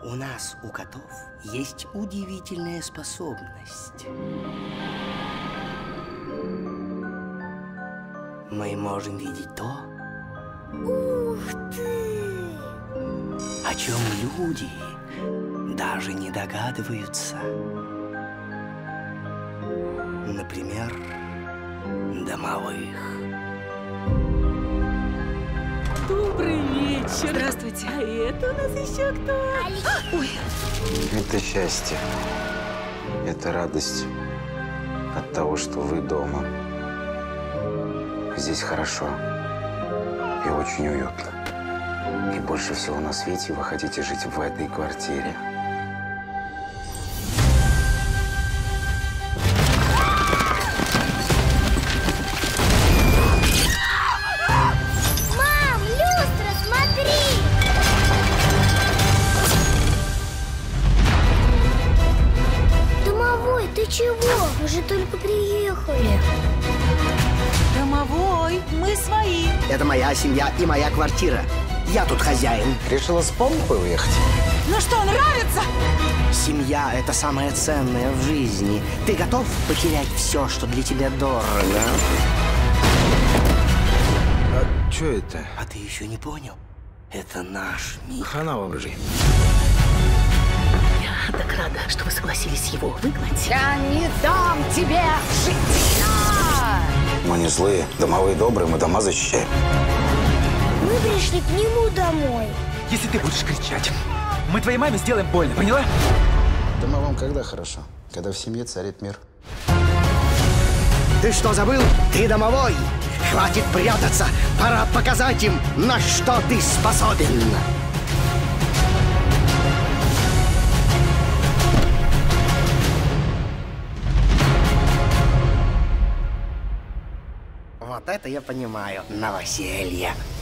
У нас, у котов, есть удивительная способность. Мы можем видеть то, ух ты, о чем люди даже не догадываются. Например, домовых. Добрый вечер. Здравствуйте. А это у нас еще кто? Ой. Это счастье. Это радость от того, что вы дома. Здесь хорошо и очень уютно. И больше всего на свете вы хотите жить в этой квартире. мам, люстра, смотри! Домовой, ты чего? Мы же только приехали. Домовой, мы свои. Это моя семья и моя квартира. Я тут хозяин. Решила с помпой уехать? Ну что, нравится? Семья – это самое ценное в жизни. Ты готов потерять все, что для тебя дорого? А что это? А ты еще не понял? Это наш мир. Хана вам жизнь. Я так рада, что вы согласились его выгнать. Я не дам тебе жить. Мы не злые, домовые добрые, мы дома защищаем. Мы пришли к нему домой. Если ты будешь кричать, мы твоей маме сделаем больно, поняла? Домовым когда хорошо? Когда в семье царит мир. Ты что, забыл? Ты домовой! Хватит прятаться! Пора показать им, на что ты способен! Вот это я понимаю. Новоселье.